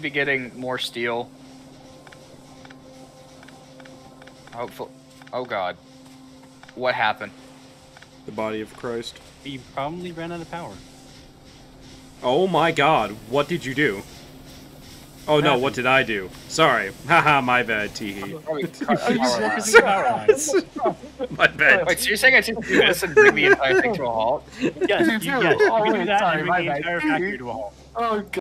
should be getting more steel. Hopefully. Oh god. What happened? The body of Christ. You probably ran out of power. Oh my god, what did you do? Oh no, what did I do? Sorry. Haha, my bad, teehee. My bad. Wait, so you're saying I should do this and bring the entire thing to a halt? Yes, you can do that and bring the entire factory to a halt. Oh god.